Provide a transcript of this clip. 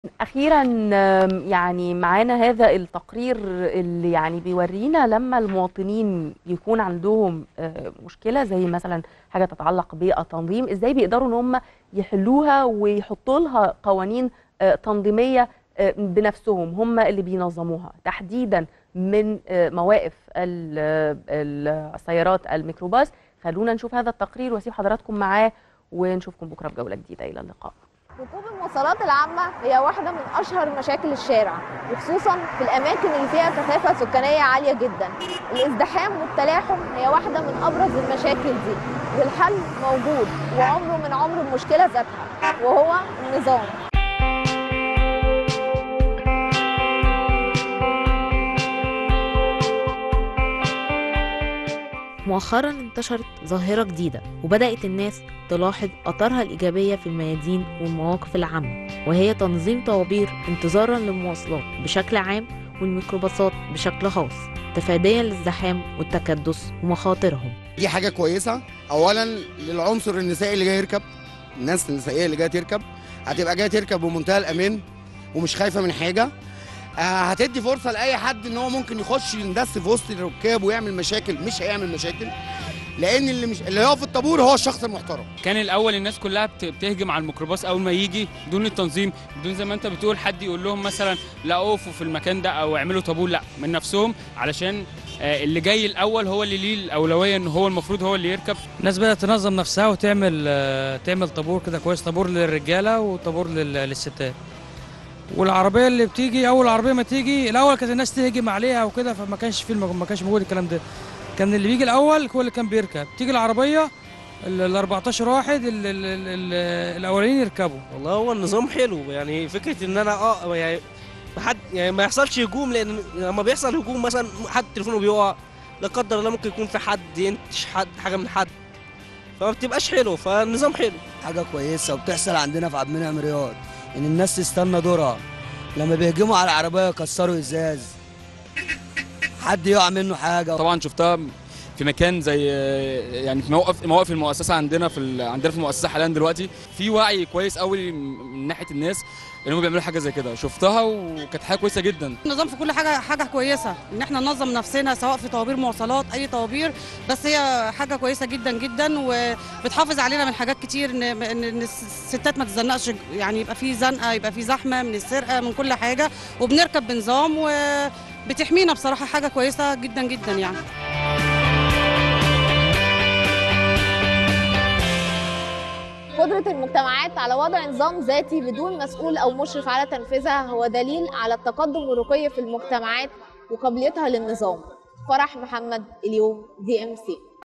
أخيرا يعني معانا هذا التقرير اللي يعني بيورينا لما المواطنين يكون عندهم مشكلة زي مثلا حاجة تتعلق بالتنظيم، ازاي بيقدروا ان هم يحلوها ويحطوا لها قوانين تنظيمية بنفسهم، هم اللي بينظموها تحديدا من مواقف السيارات الميكروباص. خلونا نشوف هذا التقرير واسيب حضراتكم معاه ونشوفكم بكرة في جولة جديدة. إلى اللقاء. ركوب المواصلات العامة هي واحدة من أشهر مشاكل الشارع، وخصوصا في الأماكن اللي فيها كثافة سكانية عالية جدا. الازدحام والتلاحم هي واحدة من أبرز المشاكل دي، والحل موجود وعمره من عمر المشكلة ذاتها، وهو النظام. مؤخرا انتشرت ظاهرة جديدة وبدأت الناس تلاحظ أثرها الإيجابية في الميادين والمواقف العامة، وهي تنظيم طوابير انتظارا للمواصلات بشكل عام والميكروباصات بشكل خاص، تفاديا للزحام والتكدس ومخاطرهم. دي حاجة كويسة. أولا للعنصر النسائي اللي جاي يركب، الناس النسائية اللي جاية تركب هتبقى جاية تركب بمنتهى الأمان ومش خايفة من حاجة. هتدي فرصة لأي حد إن هو ممكن يخش يندس في وسط الركاب ويعمل مشاكل، مش هيعمل مشاكل، لأن اللي هو في الطابور هو الشخص المحترم. كان الأول الناس كلها بتهجم على الميكروباص أول ما يجي بدون التنظيم، بدون زي ما أنت بتقول حد يقول لهم مثلا لا اقفوا في المكان ده أو اعملوا طابور، لا من نفسهم، علشان اللي جاي الأول هو اللي ليه الأولوية، إن هو المفروض هو اللي يركب. الناس بدأت تنظم نفسها وتعمل طابور كده كويس، طابور للرجالة وطابور للستات. والعربيه اللي بتيجي اول عربيه ما تيجي الاول كانت الناس تهجم عليها وكده، فما كانش ما كانش موجود الكلام ده. كان اللي بيجي الاول هو اللي كان بيركب، تيجي العربيه ال 14 واحد الاولين يركبوا. والله هو النظام حلو، يعني فكره ان انا يعني حد يعني ما يحصلش هجوم، لان لما بيحصل هجوم مثلا حد تليفونه بيقع لا قدر الله، ممكن يكون في حد ينتش حاجه من حد، فما بتبقاش حلو. فالنظام حلو، حاجه كويسه وبتحصل عندنا في عبد المنعم رياض، ان الناس تستنى دورها لما بيهجموا على العربيه يكسروا ازاز، حد يقع منه حاجه. طبعا شفتها في مكان زي يعني في مواقف المؤسسه عندنا في المؤسسه حاليا دلوقتي في وعي كويس قوي من ناحيه الناس ان هم بيعملوا حاجه زي كده، شفتها وكانت حاجه كويسه جدا. النظام في كل حاجه كويسه، ان احنا ننظم نفسنا سواء في طوابير مواصلات اي طوابير، بس هي حاجه كويسه جدا جدا وبتحافظ علينا من حاجات كتير، ان الستات ما تتزنقش، يعني يبقى في زنقه، يبقى في زحمه، من السرقه، من كل حاجه، وبنركب بنظام وبتحمينا. بصراحه حاجه كويسه جدا جدا يعني. قدرة المجتمعات على وضع نظام ذاتي بدون مسؤول أو مشرف على تنفيذها هو دليل على التقدم والرقي في المجتمعات وقابليتها للنظام. فرح محمد، اليوم، DMC.